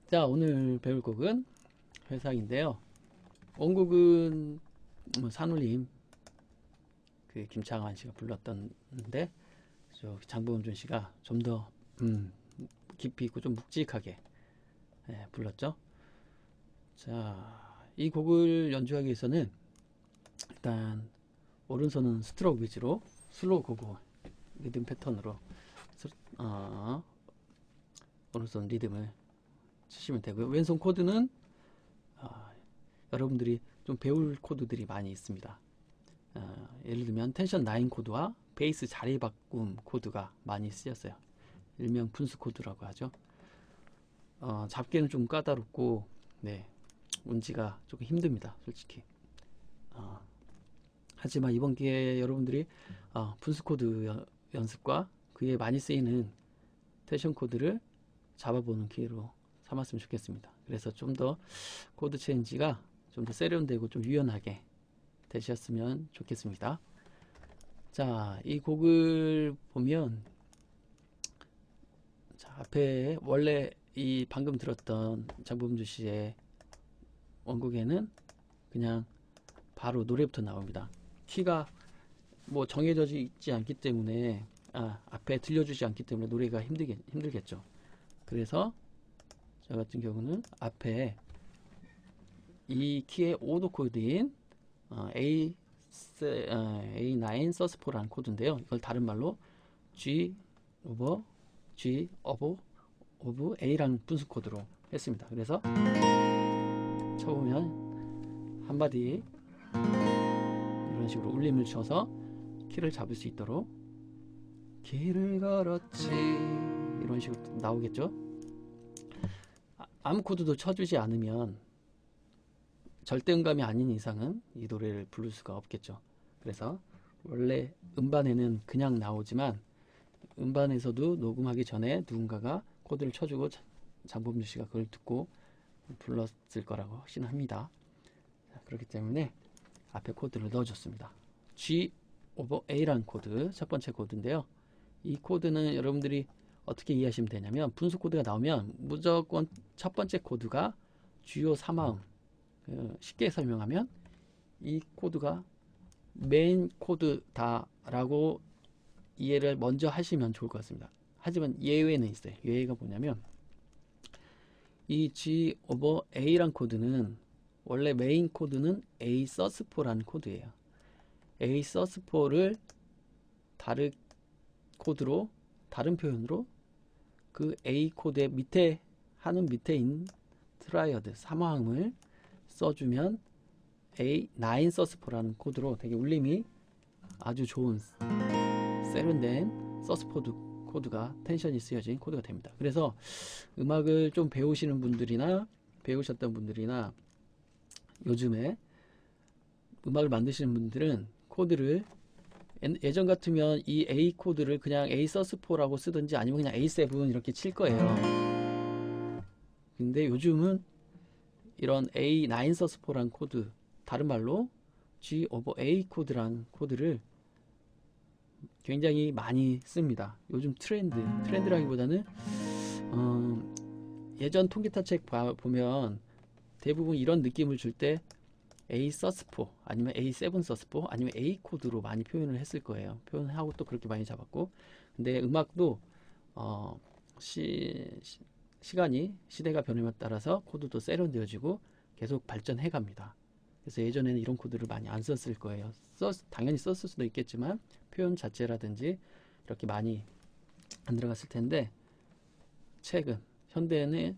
자, 오늘 배울 곡은 회상인데요. 원곡은 산울림 김창완 씨가 불렀던데 장범준 씨가 좀 더 깊이 있고 좀 묵직하게 불렀죠. 자, 이 곡을 연주하기 위해서는 일단 오른손은 스트로크 위주로 슬로우 고고 리듬 패턴으로 오른손 리듬을 치시면 되고요. 왼손 코드는 여러분들이 좀 배울 코드들이 많이 있습니다. 예를 들면 텐션 9 코드와 베이스 자리 바꿈 코드가 많이 쓰였어요. 일명 분수 코드라고 하죠. 잡기는 좀 까다롭고 운지가 조금 힘듭니다, 솔직히. 하지만 이번 기회에 여러분들이 분수 코드 연습과 그에 많이 쓰이는 텐션 코드를 잡아보는 기회로 삼았으면 좋겠습니다. 그래서 좀 더 코드 체인지가 좀 더 세련되고 좀 유연하게 되셨으면 좋겠습니다. 자, 이 곡을 보면 자, 앞에 원래 이 방금 들었던 장범준 씨의 원곡에는 그냥 바로 노래부터 나옵니다. 키가 뭐 정해져 있지 않기 때문에 앞에 들려주지 않기 때문에 노래가 힘들겠죠. 그래서 저 같은 경우는 앞에 이 키의 5도 코드인 A9 서스4라는 코드인데요. 이걸 다른 말로 G 오브 A라는 분수 코드로 했습니다. 그래서 쳐보면 한마디 이런 식으로 울림을 쳐서 키를 잡을 수 있도록 길을 걸었지 이런 식으로 나오겠죠. 아무 코드도 쳐주지 않으면 절대 음감이 아닌 이상은 이 노래를 부를 수가 없겠죠. 그래서 원래 음반에는 그냥 나오지만 음반에서도 녹음하기 전에 누군가가 코드를 쳐주고 장범준 씨가 그걸 듣고 불렀을 거라고 확신합니다. 그렇기 때문에 앞에 코드를 넣어줬습니다. G 오버 A라는 코드, 첫 번째 코드인데요. 이 코드는 여러분들이 어떻게 이해하시면 되냐면 분수 코드가 나오면 무조건 첫 번째 코드가 주요 3화음, 쉽게 설명하면 이 코드가 메인 코드다 라고 이해를 먼저 하시면 좋을 것 같습니다. 하지만 예외는 있어요. 예외가 뭐냐면 이 G 오버 A란 코드는 원래 메인 코드는 A 서스4라는 코드예요. A 서스4를 다른 코드로, 다른 표현으로 그 A 코드의 밑에 있는 트라이어드 3화음을 써주면 A9 서스4라는 코드로 되게 울림이 아주 좋은 세련된 서스4 코드가 텐션이 쓰여진 코드가 됩니다. 그래서 음악을 좀 배우시는 분들이나 배우셨던 분들이나 요즘에 음악을 만드시는 분들은 코드를 예전 같으면 이 A 코드를 그냥 A 서스4라고 쓰든지 아니면 그냥 A7 이렇게 칠 거예요. 근데 요즘은 이런 A9 서스4라는 코드, 다른 말로 G 오버 A 코드라는 코드를 굉장히 많이 씁니다. 요즘 트렌드라기보다는 예전 통기타 책 보면 대부분 이런 느낌을 줄 때 A 서스4 아니면 A7 서스4 아니면 A 코드로 많이 표현을 했을 거예요. 표현하고 또 그렇게 많이 잡았고, 근데 음악도 시대가 변함에 따라서 코드도 세련되어지고 계속 발전해 갑니다. 그래서 예전에는 이런 코드를 많이 안 썼을 거예요. 당연히 썼을 수도 있겠지만 표현 자체라든지 이렇게 많이 안 들어갔을 텐데, 현재는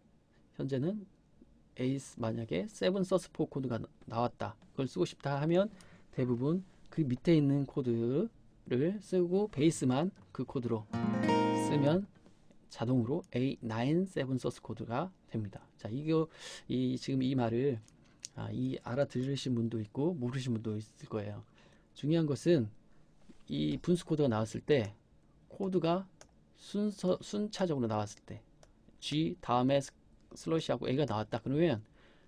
만약에 7 서스4 코드가 나왔다, 그걸 쓰고 싶다 하면 대부분 그 밑에 있는 코드를 쓰고 베이스만 그 코드로 쓰면 자동으로 A9 7 서스 코드가 됩니다. 자, 지금 이 말을 알아들으신 분도 있고 모르신 분도 있을 거예요. 중요한 것은 이 분수 코드가 나왔을 때 코드가 순차적으로 나왔을 때 G 다음에 슬러시하고 A가 나왔다 그러면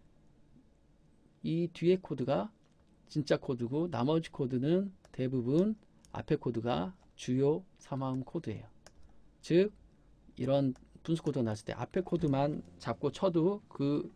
이 뒤에 코드가 진짜 코드고 나머지 코드는 대부분 앞에 코드가 주요 3화음 코드예요. 즉 이런 분수 코드가 나왔을 때 앞에 코드만 잡고 쳐도 그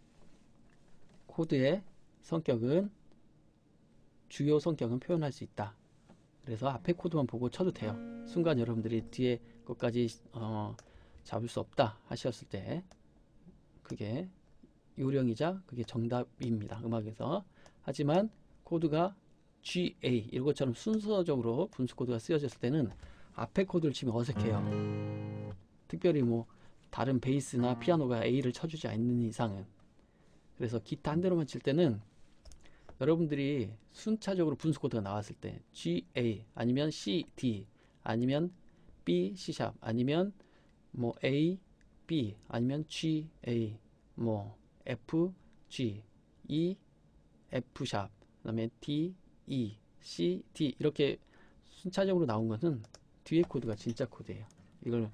코드의 성격은 주요 성격은 표현할 수 있다. 그래서 앞에 코드만 보고 쳐도 돼요. 순간 여러분들이 뒤에 것까지 잡을 수 없다 하셨을 때 그게 요령이자 그게 정답입니다. 음악에서. 하지만 코드가 GA 이런 것처럼 순서적으로 분수 코드가 쓰여졌을 때는 앞에 코드를 치면 어색해요. 특별히 뭐 다른 베이스나 피아노가 A를 쳐주지 않는 이상은. 그래서 기타 한 대로만 칠 때는 여러분들이 순차적으로 분수 코드가 나왔을 때 GA 아니면 CD 아니면 B, C샵 아니면 뭐 A, B 아니면 G, A 뭐 F, G, E, F샵 그 다음에 D, E, C, D 이렇게 순차적으로 나온 것은 뒤에 코드가 진짜 코드예요. 이걸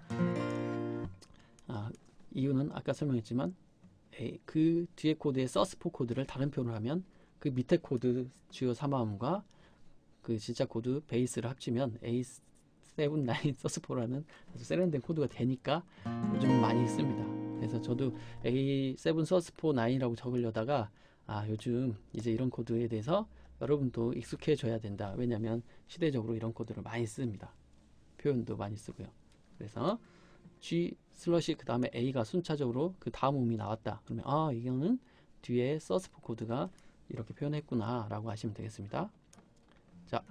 이유는 아까 설명했지만 그 뒤에 코드의 서스4 코드를 다른 표현을 하면 그 밑에 코드 주요 3화음과 그 진짜 코드 베이스를 합치면 A7, 9, 서스4라는 아주 세련된 코드가 되니까 요즘 많이 씁니다. 그래서 저도 A7, 서스4, 9이라고 적으려다가 요즘 이제 이런 코드에 대해서 여러분도 익숙해져야 된다. 왜냐면 시대적으로 이런 코드를 많이 씁니다. 표현도 많이 쓰고요. 그래서 G 슬러시 그 다음에 A가 순차적으로 그 다음 음이 나왔다. 그러면 이거는 뒤에 서스4 코드가 이렇게 표현했구나 라고 하시면 되겠습니다. 자,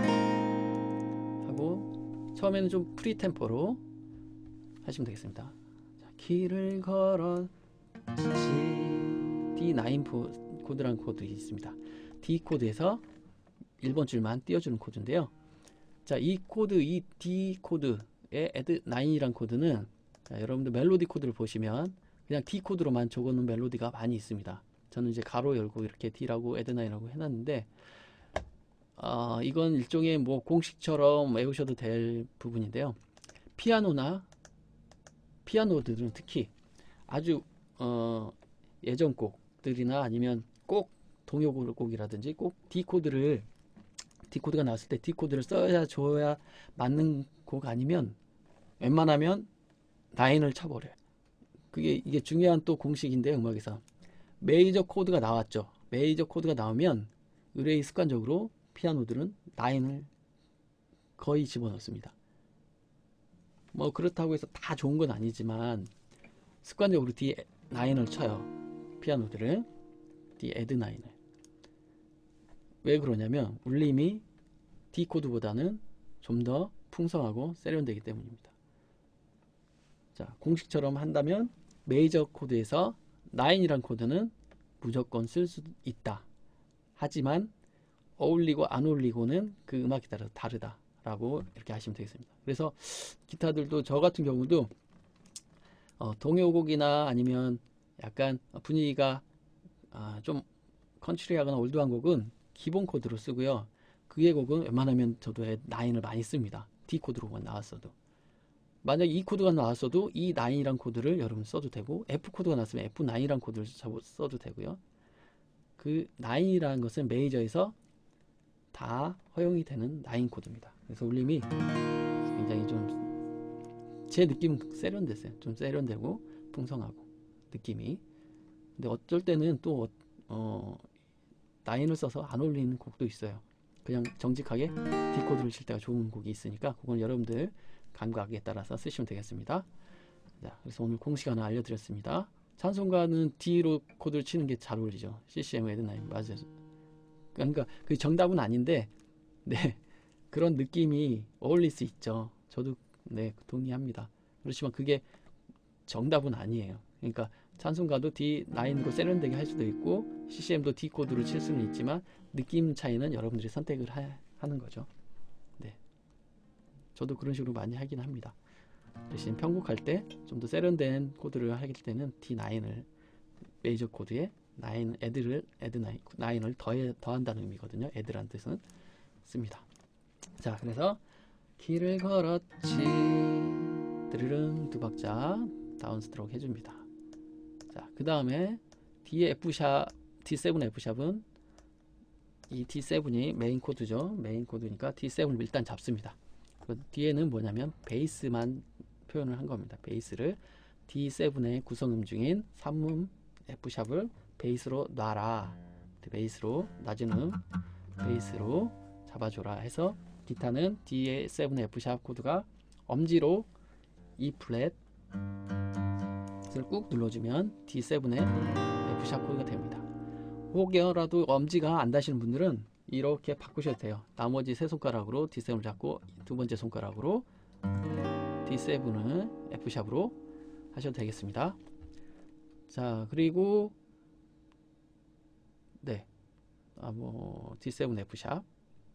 하고 처음에는 좀 프리 템포로 하시면 되겠습니다. 자, 길을 걸어 D9 코드라는 코드 있습니다. D 코드에서 1번 줄만 띄워주는 코드인데요. 자, 이 코드, 이 D 코드의 add 9이란 코드는 자, 여러분들 멜로디 코드를 보시면 그냥 D 코드로만 적어놓은 멜로디가 많이 있습니다. 저는 이제 가로 열고 이렇게 D라고 add 9이라고 해놨는데 이건 일종의 뭐 공식처럼 외우셔도 될 부분인데요. 피아노들은 특히 아주 예전 곡들이나 아니면 꼭 동요곡이라든지 꼭 D 코드가 나왔을 때 D 코드를 써줘야 맞는 곡 아니면 웬만하면 9을 쳐버려요. 이게 중요한 또 공식인데 음악에서 메이저 코드가 나왔죠. 메이저 코드가 나오면 의뢰의 습관적으로 피아노들은 9을 거의 집어넣습니다. 뭐 그렇다고 해서 다 좋은 건 아니지만 습관적으로 D9을 쳐요. 피아노들은 D add 9을. 왜 그러냐면 울림이 D 코드보다는 좀 더 풍성하고 세련되기 때문입니다. 자, 공식처럼 한다면 메이저 코드에서 9이란 코드는 무조건 쓸 수 있다. 하지만 어울리고 안 어울리고는 그 음악에 따라 다르다 라고 이렇게 하시면 되겠습니다. 그래서 기타들도 저 같은 경우도 동요곡이나 아니면 약간 분위기가 좀 컨트리하거나 올드한 곡은 기본 코드로 쓰고요. 그의 곡은 웬만하면 저도 9을 많이 씁니다. D 코드로만 나왔어도. 만약 E 코드가 나왔어도 이 9이란 코드를 여러분 써도 되고 F 코드가 나왔으면 F9이란 코드를 써도 되고요. 그 9이라는 것은 메이저에서 다 허용이 되는 9 코드입니다. 그래서 울림이 굉장히 좀 제 느낌은 세련됐어요. 좀 세련되고 풍성하고 느낌이. 근데 어쩔 때는 또 9을 써서 안 어울리는 곡도 있어요. 그냥 정직하게 D 코드를 칠 때가 좋은 곡이 있으니까 그건 여러분들 감각에 따라서 쓰시면 되겠습니다. 자, 그래서 오늘 공식 하나 알려드렸습니다. 찬송가는 D로 코드를 치는 게 잘 어울리죠. CCM add 9 맞아요. 그러니까 그 정답은 아닌데 네, 그런 느낌이 어울릴 수 있죠. 저도 네, 동의합니다. 그렇지만 그게 정답은 아니에요. 그러니까 찬송가도 D9로 세련되게 할 수도 있고 CCM도 D 코드로 칠 수는 있지만 느낌 차이는 여러분들이 선택을 하는 거죠. 네, 저도 그런 식으로 많이 하긴 합니다. 대신 편곡할 때 좀 더 세련된 코드를 하기 때는 D9을 메이저 코드에 9 add 9을 더한다는 의미거든요. add란 뜻은 씁니다. 자, 그래서 길을 걸었지 드르릉 두 박자 다운 스트로크 해줍니다. 자, 그 다음에 D7 F샵은 이 D7이 메인 코드죠. 메인 코드니까 D7을 일단 잡습니다. 그 뒤에는 뭐냐면 베이스만 표현을 한 겁니다. 베이스를 D7의 구성음 중인 3음 F샵을 베이스로 놔라. 베이스로 낮은 음 베이스로 잡아줘라 해서 기타는 D7 F샵 코드가 엄지로 E 플랫을 꾹 눌러주면 D7의 F샵 코드가 됩니다. 혹여라도 엄지가 안 닿으시는 분들은 이렇게 바꾸셔도 돼요. 나머지 세 손가락으로 D7을 잡고 두 번째 손가락으로 D7을 F샵으로 하셔도 되겠습니다. 자, 그리고 네, D7 F샵.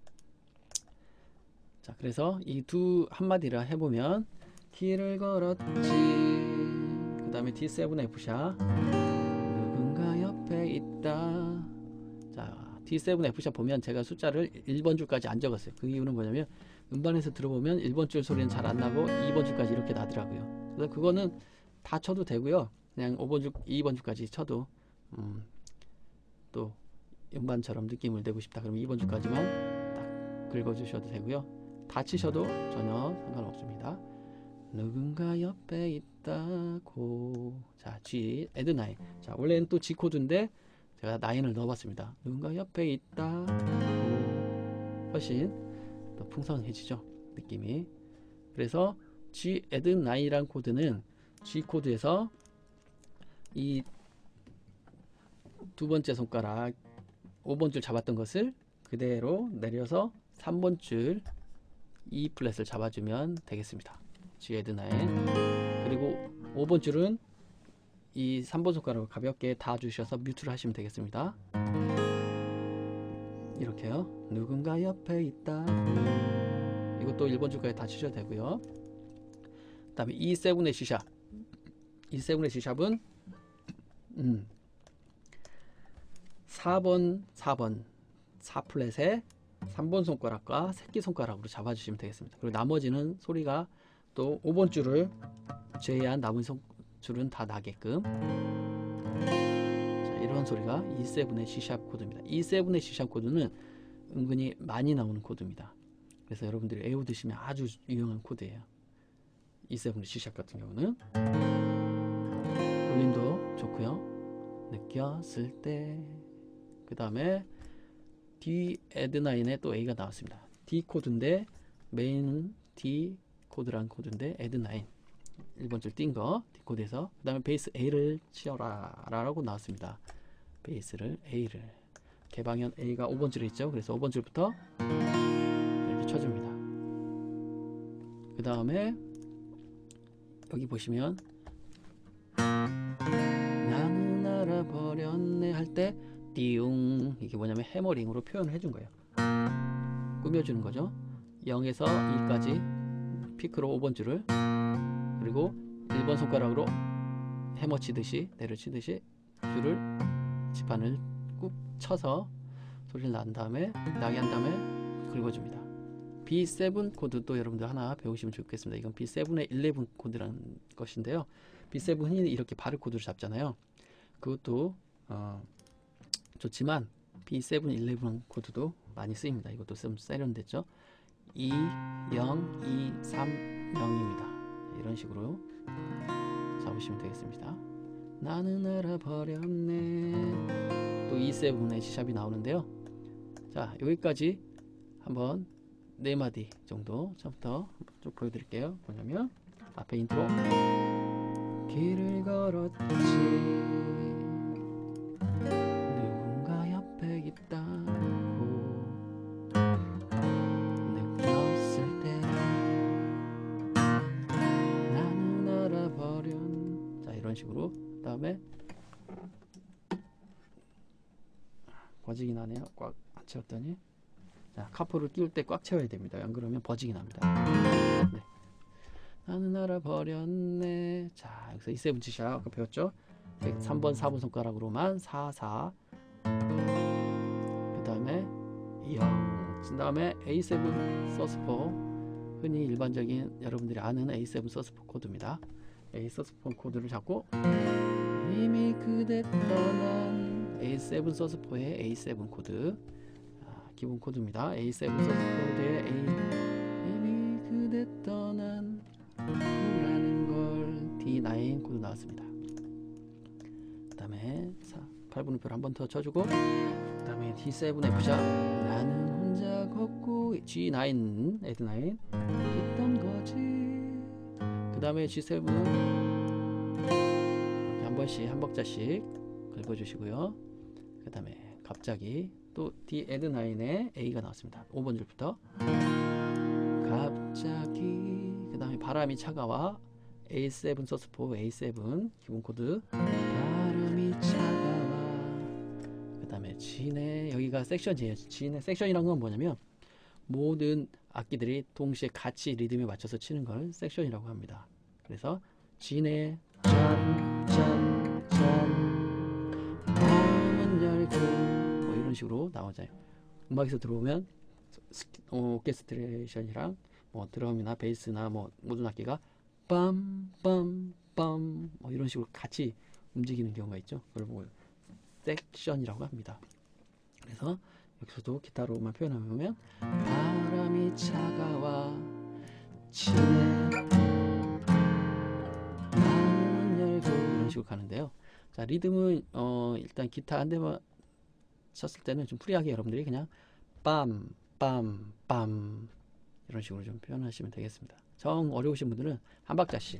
자, 그래서 이 두 한마디를 해보면 길을 걸었지, 그 다음에 D7 F샵, 누군가 옆에 있다. 자, D7 F샵 보면 제가 숫자를 1번 줄까지 안 적었어요. 그 이유는 뭐냐면 음반에서 들어보면 1번 줄 소리는 잘 안 나고 2번 줄까지 이렇게 나더라고요. 그래서 그거는 다 쳐도 되고요. 그냥 5번 줄, 2번 줄까지 쳐도 또 음반처럼 느낌을 내고 싶다 그러면 2번 줄까지만 딱 긁어주셔도 되고요. 다 치셔도 전혀 상관없습니다. 누군가 옆에 있다고. 자, G, add 9. 자, 원래는 또 G 코드인데 제가 9을 넣어봤습니다. 누군가 옆에 있다고. 훨씬 더 풍성해지죠, 느낌이. 그래서 G, add 9이란 코드는 G 코드에서 이 두 번째 손가락 5번 줄 잡았던 것을 그대로 내려서 3번 줄 E 플랫을 잡아주면 되겠습니다. G add 9. 그리고 5번 줄은 이 3번 손가락을 가볍게 닿아주셔서 뮤트를 하시면 되겠습니다. 이렇게요. 누군가 옆에 있다. 이것도 1번 줄까지 다 치셔도 되고요. 그 다음에 E7의 C샵. E7의 C샵은 4번 4플랫에 3번 손가락과 새끼손가락으로 잡아주시면 되겠습니다. 그리고 나머지는 소리가 또 5번 줄을 제외한 나머지 줄은 다 나게끔. 자, 이런 소리가 E7의 C샵 코드입니다. E7의 C샵 코드는 은근히 많이 나오는 코드입니다. 그래서 여러분들이 외워두시면 아주 유용한 코드예요. E7의 C샵 같은 경우는 울림도 좋고요. 느꼈을 때. 그 다음에 D add 9에 또 A가 나왔습니다. D 코드인데 메인은 D 코드란 코드인데 add 9 1번 줄 띈 거 D 코드에서. 그 다음에 베이스 A를 치어라 라고 나왔습니다. 베이스를 A를, 개방현 A가 5번 줄에 있죠. 그래서 5번 줄부터 이렇게 쳐줍니다. 그 다음에 여기 보시면 나는 알아버렸네 할 때 띠웅, 이게 뭐냐면 해머링으로 표현을 해준 거예요. 꾸며주는 거죠. 0에서 2까지 피크로 5번 줄을, 그리고 1번 손가락으로 해머 치듯이 내려치듯이 줄을 지판을 꾹 쳐서 소리를 난 다음에 나게 한 다음에 긁어줍니다. B7 코드도 여러분들 하나 배우시면 좋겠습니다. 이건 B7의 11 코드라는 것인데요. B7이 이렇게 바르 코드를 잡잖아요. 그것도 좋지만 B7 11 코드도 많이 쓰입니다. 이것도 좀 세련됐죠. 2, 0, 2, 3, 0입니다. 이런 식으로 잡으시면 되겠습니다. 나는 알아버렸네. 또 E7의 C샵이 나오는데요. 자, 여기까지 한번 4마디 정도 처음부터 쭉 보여드릴게요. 뭐냐면 앞에 인트로 길을 걸었지, 누군가 옆에 있다고, 느꼈을 때 나는 알아버린. 자, 이런 식으로. 그 다음에 버직이 나네요. 꽉 안 채웠더니. 자, 카포를 끼울 때 꽉 채워야 됩니다. 안 그러면 버직이 납니다. 네. 나는 알아버렸네. 자, 여기서 E7 C샵 아까 배웠죠? 3번 4번 손가락으로만 4, 4. 그 다음에 0. 그 다음에 A7 서스포, 흔히 일반적인 여러분들이 아는 A7 서스포 코드입니다. A 서스포 코드를 잡고 이미 그대 떠난 A7 서스포의 A7 코드, 기본 코드입니다. A7 서스포의 A, 이미 그대 떠난 라는 걸 D9 코드 나왔습니다. 그 다음에 8분음표를 한 번 더 쳐주고, 그 다음에 D7 F샵 나는 혼자 걷고, G9 에드9 있던 거지. 그 다음에 G7 한 번씩 한 박자씩 긁어주시고요. 그 다음에 갑자기 또 D 에드9에 A가 나왔습니다. 5번 줄부터 갑자기, 그 다음에 바람이 차가워 A7 서스포 A7 기본 코드 바람이 차가워. 그 다음에 G네, 여기가 섹션이에요. G네 섹션이란 건 뭐냐면 모든 악기들이 동시에 같이 리듬에 맞춰서 치는 걸 섹션이라고 합니다. 그래서 G네 짠짠짠 마음은 열고 뭐 이런 식으로 나오잖아요. 음악에서 들어오면 오케스트레이션이랑 뭐 드럼이나 베이스나 뭐 모든 악기가 빰빰빰 뭐 이런 식으로 같이 움직이는 경우가 있죠. 그걸 보고 섹션이라고 합니다. 그래서 여기서도 기타로만 표현하면 바람이 차가워 지네 마음은 열고 이런 식으로 가는데요. 자, 리듬은 일단 기타 한 대만 쳤을 때는 좀 프리하게 여러분들이 그냥 빰 빰 빰 이런 식으로 좀 표현하시면 되겠습니다. 정 어려우신 분들은 한 박자씩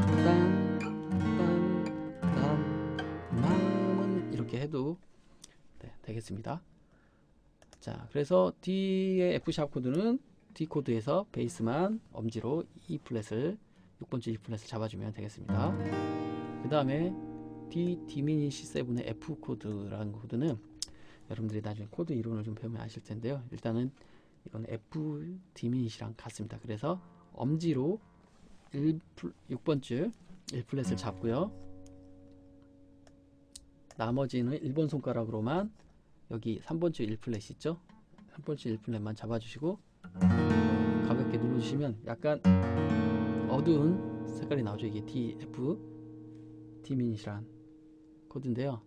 빰빰빰 마음은 이렇게 해도 되겠습니다. 자, 그래서 D의 F샵 코드는 D 코드에서 베이스만 엄지로 E 플랫을 6번째 E 플랫을 잡아주면 되겠습니다. 그 다음에 D 디미니시 7의 F 코드라는 코드는 여러분들이 나중에 코드 이론을 좀 배우면 아실 텐데요. 일단은 이건 F 디미니시랑 같습니다. 그래서 엄지로 6번 줄 1플랫을 잡고요. 나머지는 1번 손가락으로만 여기 3번 줄 1플랫 있죠? 3번 줄 1플랫만 잡아주시고 가볍게 눌러주시면 약간 어두운 색깔이 나오죠. 이게 D, F, D 미닛이란 코드인데요.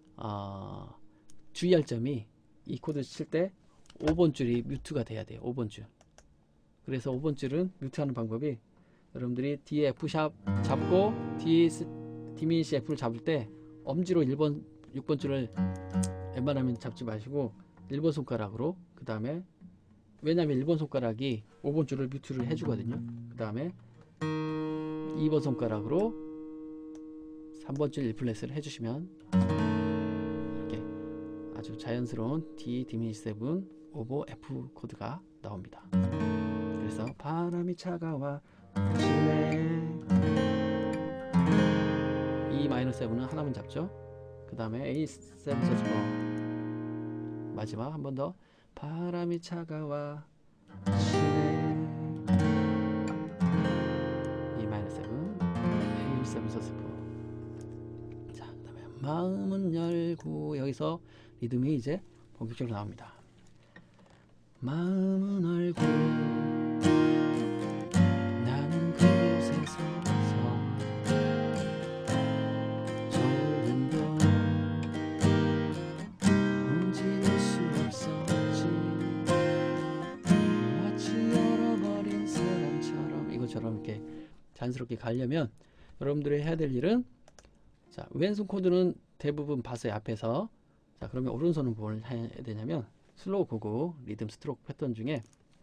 주의할 점이 이 코드 칠 때 5번 줄이 뮤트가 돼야 돼요. 5번 줄. 그래서 5번 줄은 뮤트하는 방법이 여러분들이 D, F샵 잡고 D 미닛 F를 잡을 때 엄지로 6번 줄을 웬만하면 잡지 마시고 1번 손가락으로, 그 다음에 왜냐면 1번 손가락이 5번 줄을 뮤트를 해주거든요. 그 다음에 2번 손가락으로 3번 줄 1플랫을 해주시면 이렇게 아주 자연스러운 D 디미니시 7 오버 F 코드가 나옵니다. 그래서 바람이 차가워 지네 E 마이너 7은 하나만 잡죠. 그 다음에 A7 서스포 마지막 한 번 더 바람이 차가워 지네 E 마이너 7 A7 서스포. 자, 그 다음에 마음은 열고 여기서 리듬이 이제 본격적으로 나옵니다. 마음은 열고 나는 그곳에서 이것처럼 이렇게 자연스럽게 가려면 여러분들이 해야 될 일은, 자, 왼손 코드는 대부분 바스의 앞에서, 자, 그러면 오른손은 뭘 해야 되냐면 슬로우 고고 리듬 스트로크 패턴 중에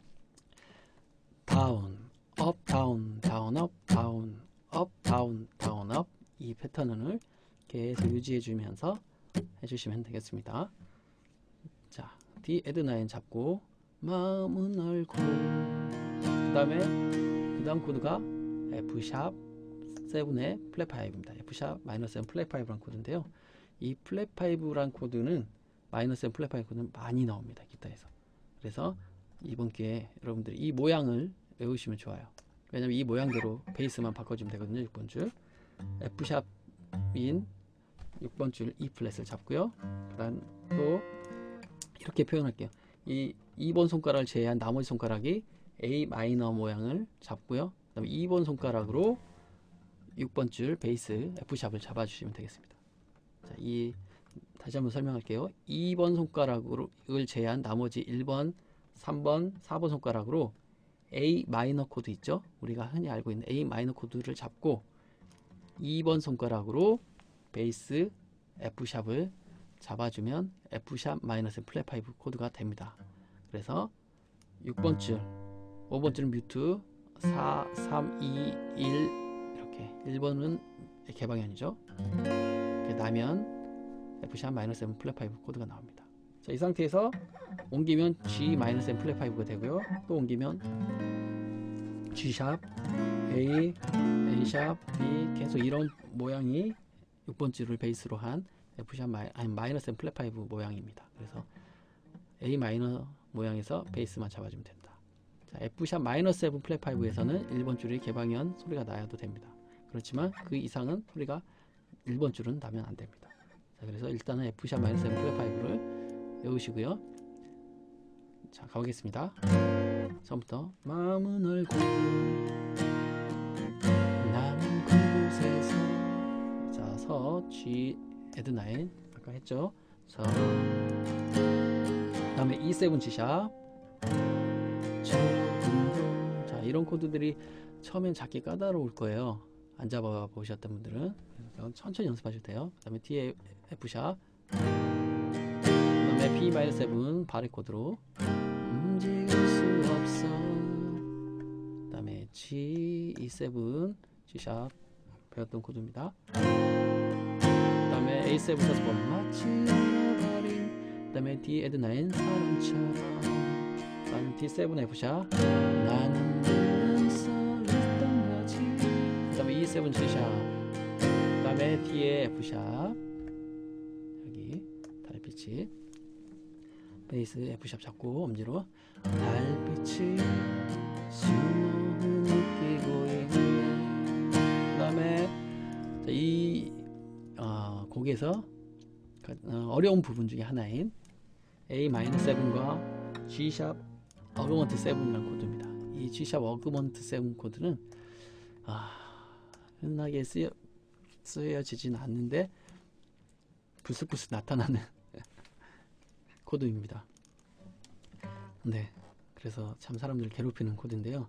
다운, 업, 다운, 다운, 업, 다운, 업, 다운, 다운, 업, 이 패턴을 계속 유지해 주면서 해주시면 되겠습니다. 자, D 에드9 잡고 마음은 알고, 그 다음 코드가 F샵 7의 플랫 5입니다. F샵 마이너 7 플랫 5란 코드인데요. 이 플랫 5란 코드는 마이너 7 플랫 5 코드는 많이 나옵니다. 기타에서. 그래서 이번 기회에 여러분들이 이 모양을 외우시면 좋아요. 왜냐면 이 모양대로 베이스만 바꿔주면 되거든요. 6번 줄 F샵인 6번 줄 E 플랫을 잡고요. 그 다음 또 이렇게 표현할게요. 이 2번 손가락을 제외한 나머지 손가락이 A 마이너 모양을 잡고요. 그 다음에 2번 손가락으로 6번 줄 베이스 F샵을 잡아주시면 되겠습니다. 자, 다시 한번 설명할게요. 2번 손가락을 제외한 나머지 1번, 3번, 4번 손가락으로 A 마이너 코드 있죠? 우리가 흔히 알고 있는 A 마이너 코드를 잡고 2번 손가락으로 베이스 F샵을 잡아주면 F샵 마이너스 플랫 5 코드가 됩니다. 그래서 6번 줄, 5번 줄은 뮤트, 4, 3, 2, 1 이렇게 1번은 개방현이죠. 이렇게 나면 F샵 마이너스 M 플랫 5 코드가 나옵니다. 자, 이 상태에서 옮기면 G 마이너스 M 플랫 5가 되고요. 또 옮기면 G샵, A, A샵, B 계속 이런 모양이 6번 줄을 베이스로 한 F샵 마이너스 M 플랫 5 모양입니다. 그래서 A 마이너 모양에서 베이스만 잡아주면 된다. 자, F샵 마이너스 M 플랫 5에서는 1번 줄이 개방현 소리가 나야도 됩니다. 그렇지만 그 이상은 소리가 1번 줄은 나면 안 됩니다. 자, 그래서 일단은 F샵 마이너스 M 플랫 5를 외우시고요. 자, 가보겠습니다. 처음부터 마음은 얼고 나는 그곳에서, 자, 서, G, 에드 9 아까 했죠. 서, 그 다음에 E7 G샵, 자, 이런 코드들이 처음엔 잡기 까다로울 거예요. 안 잡아 보셨던 분들은 천천히 연습하셔도 돼요. 그 다음에 D, F샵, 그 다음에 P-7 바리 코드로 움직일 수 없어. 그 다음에 G, E7 G샵 배웠던 코드입니다. 그 다음에 A7 사스폰 마치 잃어버린, 그 다음에 D, 에드 9 사람처럼, 그 다음에 D7 F샵 나는 그래서 있던 거지, 그 다음에 E7 G샵, 그 다음에 D의 F샵, 여기 달빛이 베이스 F샵 잡고 엄지로 달빛이 숨을 느끼고 있네. 그 다음에 이 곡에서 어려운 부분 중에 하나인 A-7과 G샵 어그먼트 7이라는 코드입니다. 이 G샵 어그먼트 7 코드는 흔하게 쓰여지진 않는데 불쑥불쑥 나타나는 코드입니다. 네, 그래서 참 사람들 괴롭히는 코드인데요.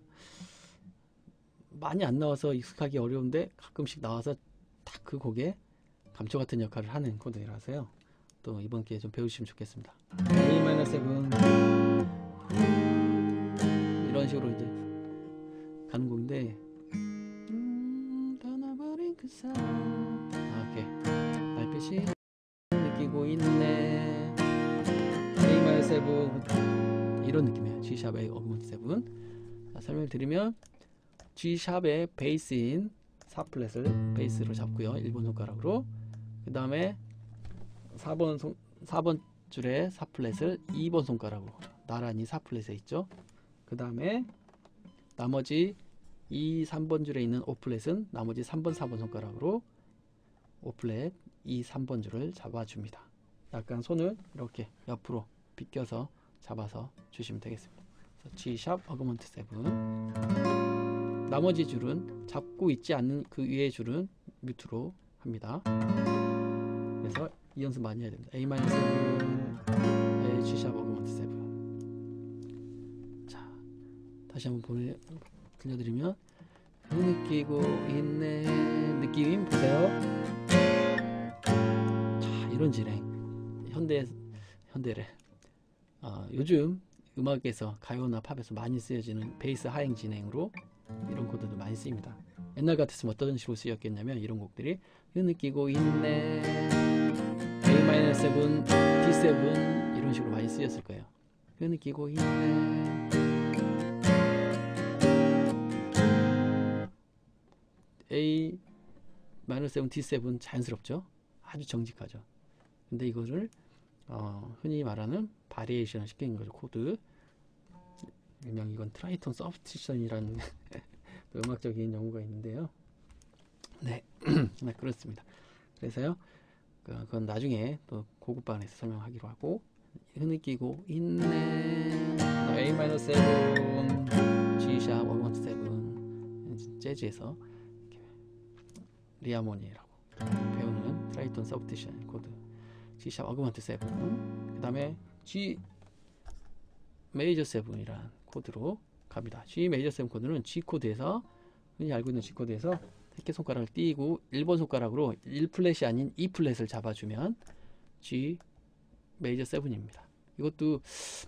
많이 안 나와서 익숙하기 어려운데 가끔씩 나와서 딱 그 곡에 감초 같은 역할을 하는 코드라서요. 또 이번 기회에 좀 배우시면 좋겠습니다. A-7 이런 식으로 이제 가는 곡인데, 떠나버린 그 사람, 이렇게 달빛이 느끼고 있네. A-7 이런 느낌이에요. G샵의 어그먼트 7. 자, 설명을 드리면 G샵의 베이스인 4플랫을 베이스로 잡고요. 1번 손가락으로. 그 다음에 4번 줄의 4플랫을 2번 손가락으로 나란히 4플랫에 있죠. 그 다음에 나머지 이 3번 줄에 있는 5플랫은 나머지 3번 4번 손가락으로 5플랫 이 3번 줄을 잡아줍니다. 약간 손을 이렇게 옆으로 비껴서 잡아서 주시면 되겠습니다. G샵 어그먼트 7. 나머지 줄은 잡고 있지 않는 그 위의 줄은 뮤트로 합니다. 그래서 이 연습 많이 해야 됩니다. A-7, G샵 어그먼트 7. 자, 다시 한번 들려드리면 느끼고 있네. 느낌 보세요. 자, 이런 진행. 현대래. 요즘 음악에서 가요나 팝에서 많이 쓰여지는 베이스 하행 진행으로 이런 코드도 많이 쓰입니다. 옛날 같았으면 어떤 식으로 쓰였겠냐면 이런 곡들이 느끼고 있네, A-7, D7 이런 식으로 많이 쓰였을 거예요. 느끼고 있네. A-7, D7 자연스럽죠? 아주 정직하죠. 근데 이거를 흔히 말하는 바리에이션을 시키는 거죠. 코드. 일명 이건 트라이톤 서브스티션이라는 음악적인 용어가 있는데요. 네, 네, 그렇습니다. 그래서요, 그건 나중에 또 고급반에서 설명하기로 하고, 흐느끼고 있네. A-7, G샵 어그먼트 7, 재즈에서 리하모니라고 배우는 트라이톤 서브스티션 코드, G샵 어그먼트 7. 그 다음에 G 메이저 7이라는 코드로 갑니다. G 메이저 7 코드는 G 코드에서, 흔히 알고 있는 G 코드에서 새끼손가락을 띄고 1번 손가락으로 1플랫이 아닌 2플랫을 잡아주면 G 메이저 7입니다. 이것도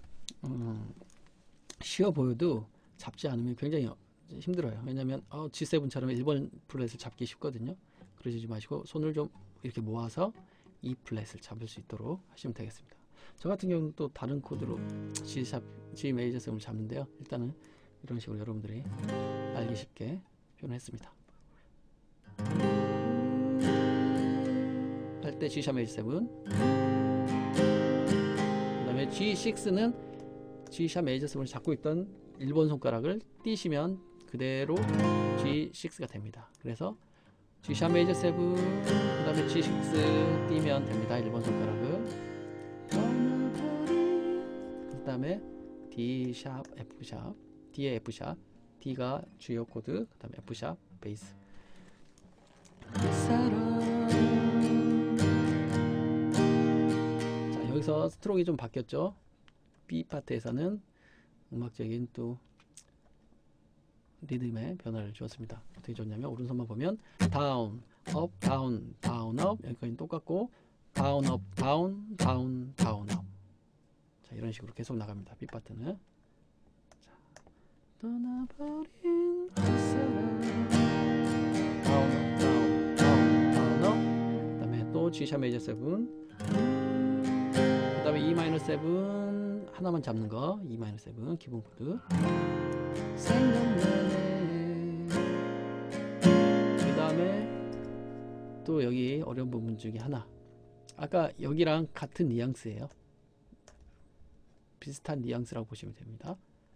쉬워 보여도 잡지 않으면 굉장히 힘들어요. 왜냐면 G7처럼 1번 플랫을 잡기 쉽거든요. 그러지 마시고 손을 좀 이렇게 모아서 2플랫을 잡을 수 있도록 하시면 되겠습니다. 저 같은 경우는 또 다른 코드로 G 메이저 7을 잡는데요. 일단은 이런 식으로 여러분들이 알기 쉽게 표현했습니다. 할 때 G 메이저 7, 그 다음에 G6는 G 메이저 7을 잡고 있던 1번 손가락을 띄시면 그대로 G6가 됩니다. 그래서 G 메이저 7, 그 다음에 G6 띄면 됩니다. 1번 손가락을. 그 다음에 D 샵, F 샵, D의 F 샵, D가 주요 코드, 그 다음에 F 샵, 베이스. 자, 여기서 스트로크가 좀 바뀌었죠. B 파트에서는 음악적인 또 리듬의 변화를 주었습니다. 어떻게 줬냐면 오른손만 보면 다운, 업, 다운, 다운, 업 여기까지는 똑같고 다운, 업, 다운, 다운, 다운, 업. 자, 이런 식으로 계속 나갑니다. B 파트는. 자, 떠나버린 사람. 다운, 업, 다운, 다운, 다운, 업. 그 다음에 또 G 샵 메이저 7. 그 다음에 E 마이너 7 하나만 잡는 거. E 마이너 7 기본 코드. 생각나네. 그 다음에 또 여기 어려운 부분 중에 하나. 아까 여기랑 같은 뉘앙스예요. 비슷한 뉘앙스라고 보시면 됩니다.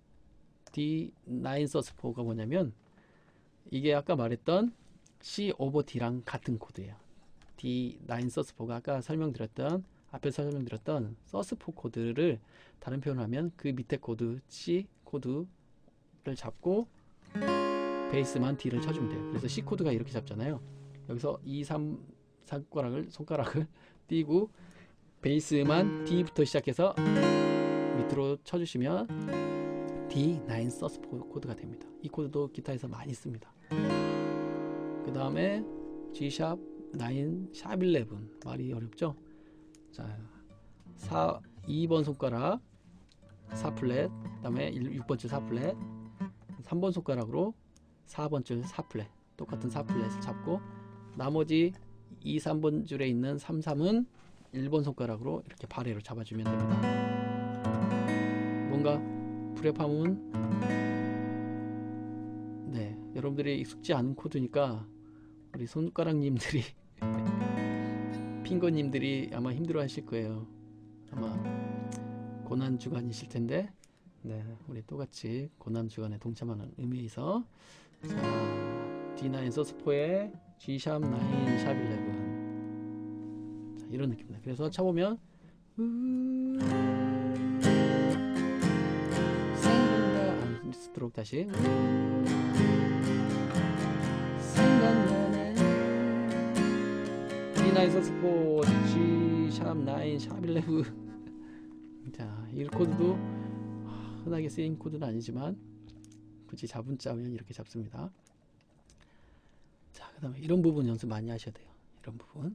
D9 서스4가 뭐냐면 이게 아까 말했던 C 오버 D랑 같은 코드예요. D9 서스4가 아까 앞에서 설명드렸던 서스4 코드를 다른 표현을 하면 그 밑에 코드 C 코드를 잡고 베이스만 D를 쳐주면 돼요. 그래서 C 코드가 이렇게 잡잖아요. 여기서 2, 3 손가락을 띄고 베이스만 D부터 시작해서 밑으로 쳐주시면 D9 서스4 코드가 됩니다. 이 코드도 기타에서 많이 씁니다. 그 다음에 G 샵 9 샵 11 말이 어렵죠? 자, 2번 손가락 4플랫, 그 다음에 6번줄 4플랫, 3번 손가락으로 4번 줄 4플랫, 똑같은 4플랫을 잡고 나머지 2, 3번 줄에 있는 3, 3은 1번 손가락으로 이렇게 발해로 잡아주면 됩니다. 뭔가 프레팜은 네, 여러분들이 익숙지 않은 코드니까 우리 손가락님들이 핑거님들이 아마 힘들어 하실 거예요. 아마 고난주간이실 텐데 네, 우리 똑같이 고난주간에 동참하는 의미에서 자, D9 서스4의 G 샵 9 샵 11 자, 이런 느낌입니다. 그래서 쳐보면 스트로크 다시 생각나네 D9 서스4 G 샵 9 샵 11 자, 이 코드도 흔하게 쓰인 코드는 아니지만 굳이 잡은 짜면 이렇게 잡습니다. 자, 그 다음에 이런 부분 연습 많이 하셔야 돼요. 이런 부분.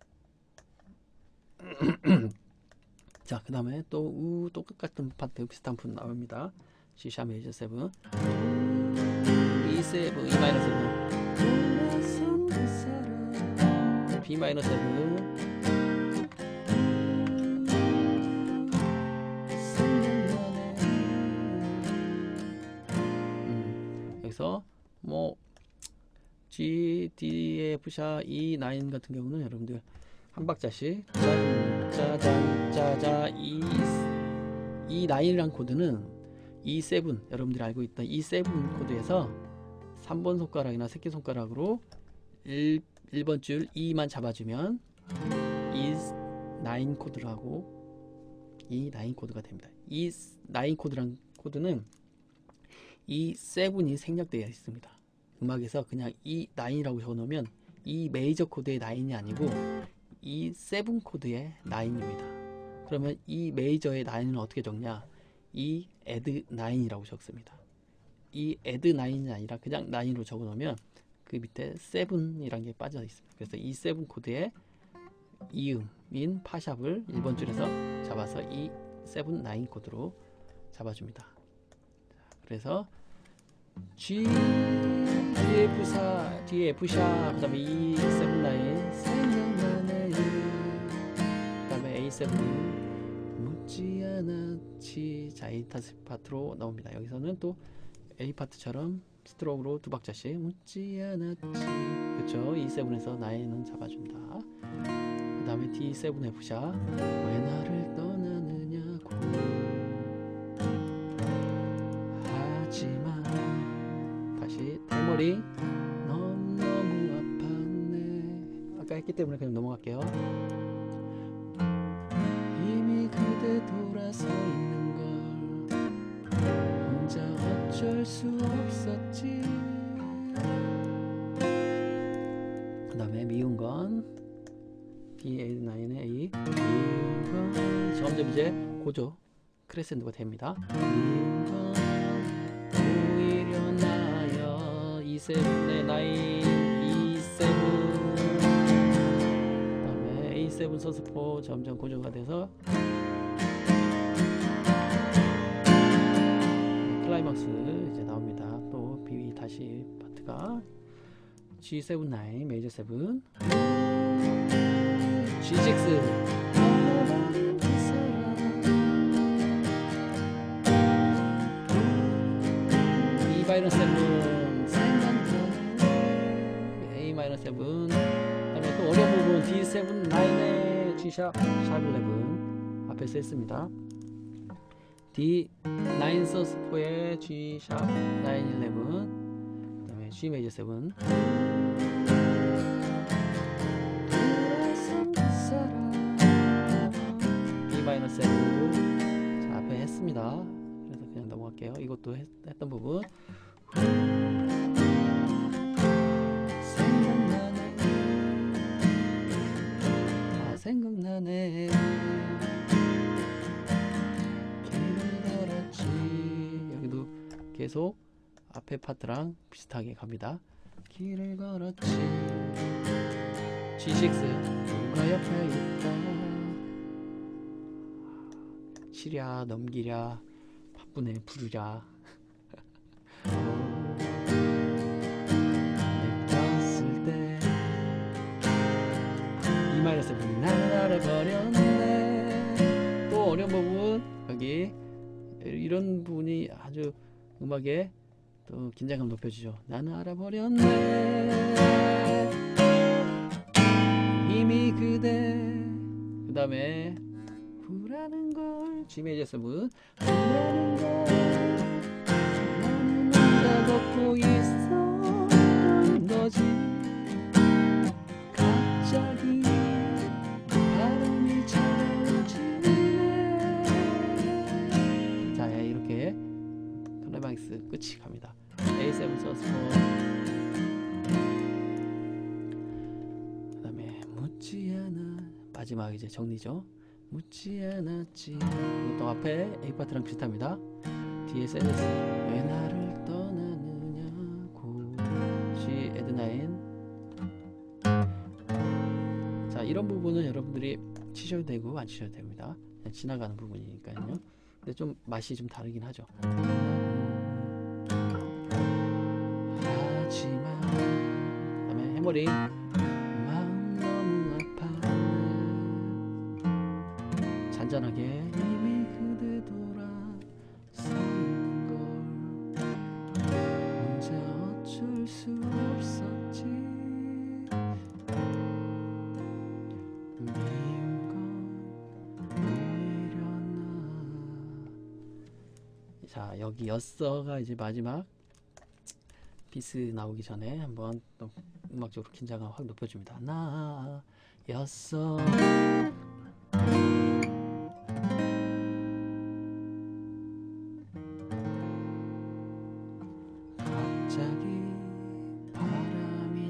자, 그 다음에 또 똑같은 파트 비슷한 분 나옵니다. C 샵 메이저 7 E7 E 마이너 7 B 마이너 7 여기서 뭐 G, D, F 샵 E9 같은 경우는 여러분들 한 박자씩 짜잔 짜자 E9이란 코드는 E7 여러분들이 알고 있던 E7 코드에서 3번 손가락이나 새끼손가락으로 1번 줄 E만 잡아주면 E9 코드를 하고 E9 코드가 됩니다. E9 코드란 코드는 E7이 생략되어 있습니다. 음악에서 그냥 E9이라고 적어놓으면 E 메이저 코드의 9이 아니고 E7 코드의 9입니다. 그러면 E 메이저의 9은 어떻게 적냐? E add 9이라고 적습니다. E add 9이 아니라 그냥 9으로 적어놓으면 그 그 밑에 7이란 게 빠져 있습니다. 그래서 이 7 코드에 이음인 파샵을 1번 줄에서 잡아서 이 7, 9 코드로 잡아줍니다. 그래서 G, F4, 뒤에 F샵, 그 다음에 E, 7, 9 생각나네, 그 다음에 A7 묻지 않았지. 자, A 파트로 나옵니다. 여기서는 또 A 파트처럼 스트로크로 두 박자씩 묻지 않았지. 그쵸? E7에서 9은 잡아준다. 그 다음에 D7 F샵 왜 나를 떠나느냐고 하지만 다시 대머리 너무너무 아팠네. 아까 했기 때문에 그냥 넘어갈게요. 이미 그대 돌아서 있는 걸 혼자 어쩔 수 없었지. 그 다음에 미운 건 D9의 A, 미운 건 점점 이제 고조 크레센도가 됩니다. 미운 건 오히려 나여 E7의 9, E7, 그 다음에 A7 서스포 점점 고조가 돼서 클라이막스 이제 나옵니다. 또 B 다시 파트가 G7 9 메이저 7 G6 E 마이너 7 A 마이너 7 그다음에 또 어려운 부분 D7 9의 G 샵 11 앞에서 했습니다. D9 서스포의 G 샵 9 11 그 다음에 G 메이저 7 B 마이너 7 자, 앞에 했습니다. 그래서 그냥 넘어갈게요. 이것도 했던 부분 생각나네. 아, 생각나네. 여기도 계속 앞에 파트랑 비슷하게 갑니다. 길을 걸었지. G6 누가 옆에 있다. 치랴 넘기랴 바쁘네 부르랴. 느꼈을 때 이마이너스 나를 버렸네. 또 어려운 부분 여기 이런 부분이 아주 음악에 또 긴장감 높여주죠. 나는 알아버렸네 이미 그대. 그 다음에 후라는 걸 G 메이저 7 후라는 걸 나는 혼자 걷고 있었던 거지. 갑자기 바람이 찾아오지네. 자, 이렇게 클라이막스 끝이 갑니다. A7 서스포 그 다음에 묻지 않아 마지막 이제 정리죠. 묻지 않았지. 이것도 앞에 A 파트랑 비슷합니다. 뒤에 세레스 왜 나를 떠나느냐고 G 에드 9. 자, 이런 부분은 여러분들이 치셔도 되고 안 치셔도 됩니다. 그냥 지나가는 부분이니까요. 근데 좀 맛이 좀 다르긴 하죠. 하지만 그 다음에 해머링 마음 너무 아파 잔잔하게 이미 그대 돌아선 걸 혼자 어쩔 수 없었지. 미운 건 오히려 나. 자, 여기 였어가 이제 마지막 비스 나오기 전에 한번 또 음악적으로 긴장감 확 높여줍니다. 나였어 갑자기 바람이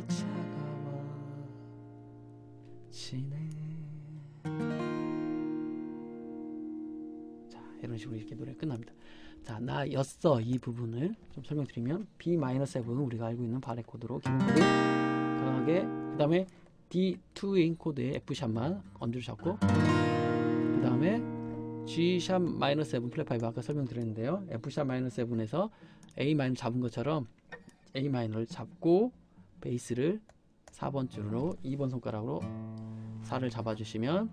차가워지네. 자, 이런 식으로 이렇게 노래 끝납니다. 자, 나였어 이 부분을 좀 설명드리면 B-7 우리가 알고 있는 발해 코드로 기본 코드 강하게, 그 다음에 D2인 코드의 F샵만 엄지로 잡고, 그 다음에 G#-7 플랫5 아까 설명드렸는데요. F#-7에서 A- 잡은 것처럼 A-를 잡고 베이스를 4번 줄로 2번 손가락으로 4를 잡아주시면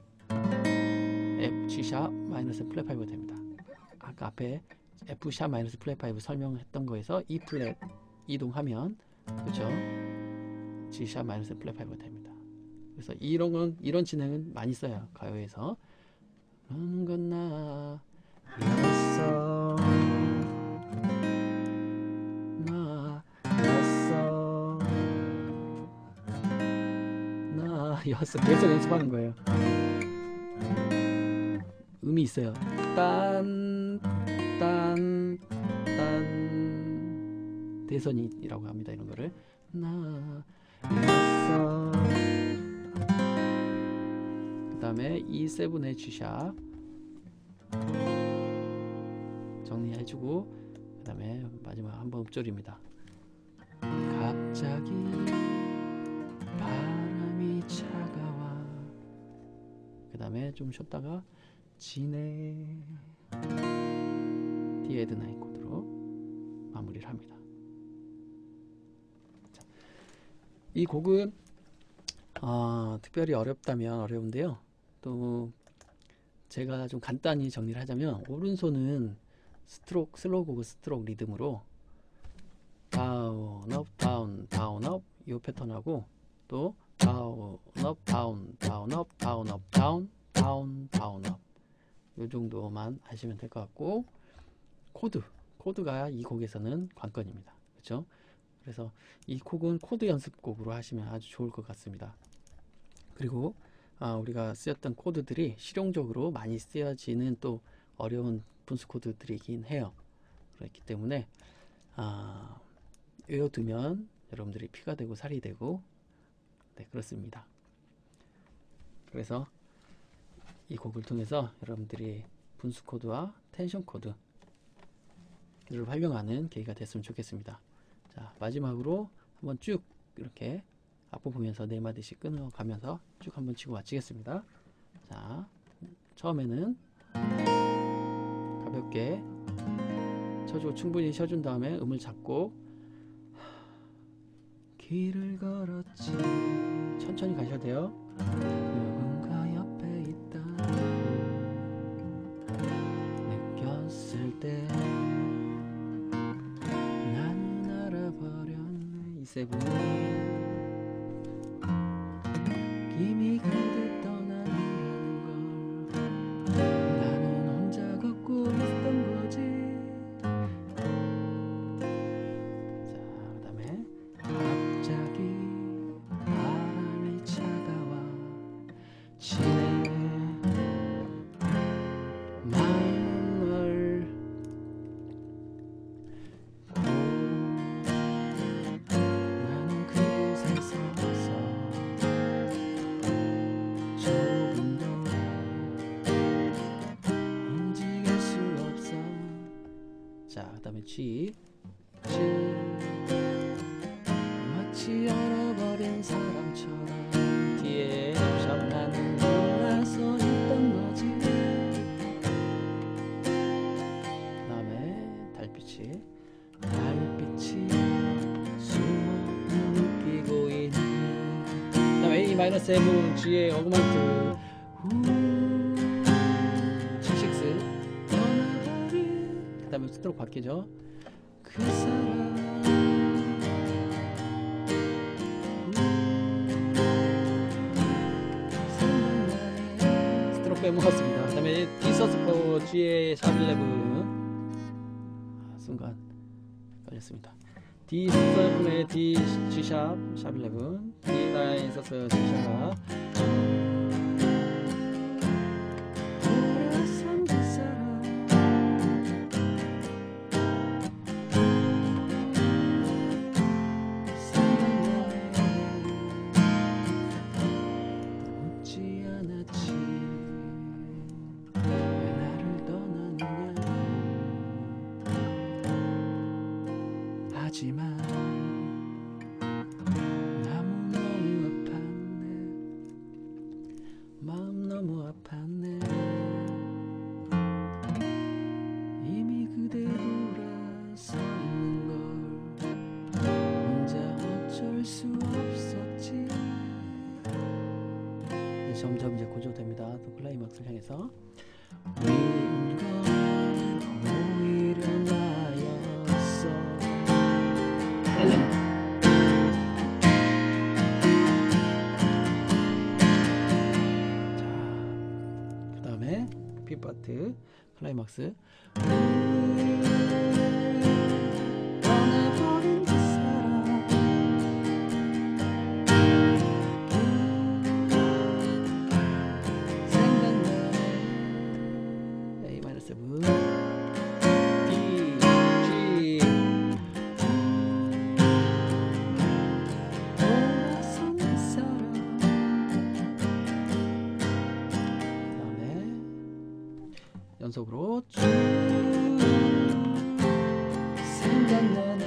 G#-7 플랫5가 됩니다. 아까 앞에 F# 플랫5 설명했던 거에서 E 플랫 이동하면, 그렇죠? G# 플랫5가 됩니다. 그래서 이런 진행은 많이 써요, 가요에서. 너는 건 나였어, 나였어. 계속 연습하는 거예요. 음이 있어요. 딴 대선이라고 합니다. 이런 거를 나였어. 그 다음에 E7의 G샵 정리해주고, 그 다음에 마지막 한번 읍조리입니다. 갑자기 바람이 차가워. 그 다음에 좀 쉬었다가 지네 D8 코드로 마무리를 합니다. 자, 이 곡은 특별히 어렵다면 어려운데요. 또 제가 좀 간단히 정리를 하자면, 오른손은 슬로우 곡은 스트로크 리듬으로 다운 업 다운 다운 업 이 패턴하고, 또 다운 업 다운 다운 업 다운 업 다운 다운 다운 업 요 정도만 하시면 될 것 같고, 코드가 이 곡에서는 관건입니다. 그렇죠? 그래서 이 곡은 코드 연습곡으로 하시면 아주 좋을 것 같습니다. 그리고 우리가 쓰였던 코드들이 실용적으로 많이 쓰여지는 또 어려운 분수 코드들이긴 해요. 그렇기 때문에 외워두면 여러분들이 피가 되고 살이 되고, 네, 그렇습니다. 그래서 이 곡을 통해서 여러분들이 분수 코드와 텐션 코드를 활용하는 계기가 됐으면 좋겠습니다. 자, 마지막으로 한번 쭉 이렇게 악보 보면서 4마디씩 끊어가면서 쭉 한번 치고 마치겠습니다. 자, 처음에는 가볍게 쳐주고, 충분히 쉬어준 다음에 음을 잡고, 길을 걸었지, 천천히 가셔야 돼요. 누군가 옆에 있다 느꼈을 때 나는 알아버렸네. E7 이미 그대 떠나는 걸 나는 혼자 걷고 있던 거지. 자, 그 다음에 갑자기 바람이 차가워 지내 마음은 널 나는 그곳에 서서 조금도 움직일 수 없어. 자, 그 다음에 G 마치 얼어버린 사람처럼 뒤에 샵 나는 몰라서 있던 거지. 그 다음에 달빛이 숨어 느끼고 있는. 그 다음에 A-7 G의 어그먼트 G6 그 다음에 스트로크 바뀌죠. 그 사람 스트로크 빼먹었습니다. 그 다음에 D-4 G의 샵11 순간 걸렸습니다. D7의 D G샵 샵11 D9 썼어요. G샵 하지만 너무너무 아팠네. 마음 너무 아팠네. 이미 그대 돌아서 있는 걸 혼자 어쩔 수 없었지. 점점 이제 고조됩니다. 또 클라이막스를 향해서. 미운 건 오히려 나였어. 자, 그 다음에 B파트 클라이막스. 떠나버린 그 사람 생각나네. A-7 B, G 돌아선 그 사람. 그 다음에 연속으로 쭉 생각나네.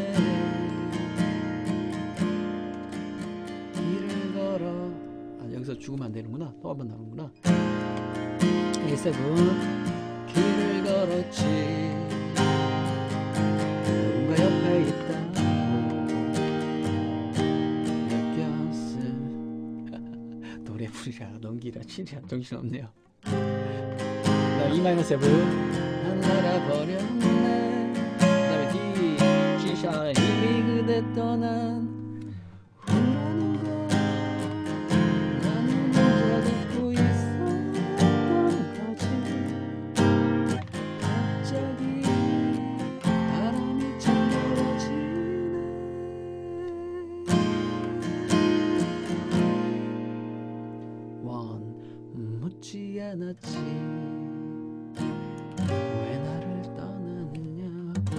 길을 걸어. 여기서 죽으면 안 되는구나. 또 한 번 나오는구나. A7 길을 걸었지. 누군가 옆에 있다고 느꼈어. 노래 부리라 넘기라 치리라 정신없네요. E-7 난 날아버렸네. 그 다음에 D, G샵 이미 그대 떠난 후라는 걸 나는 혼자 듣고 있었던 거지. 갑자기 바람이 차가워지네. 묻지 않았지. 왜 나를 떠나느냐고.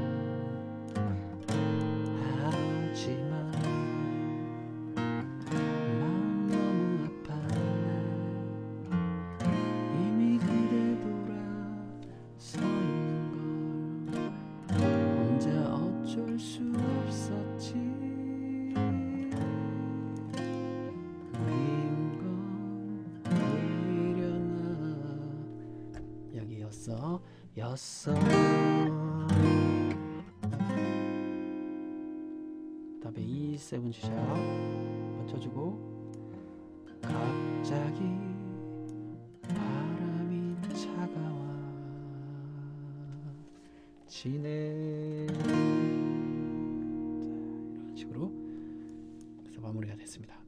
하지만 마음 너무 아팠네. 이미 그대 돌아서 있는 걸 혼자 어쩔 수 없었지. 미운 건 오히려 나 여기였어. 그다음에 E7 G샵 맞춰주고 갑자기 바람이 차가워지네. 자, 이런 식으로 해서 마무리가 됐습니다.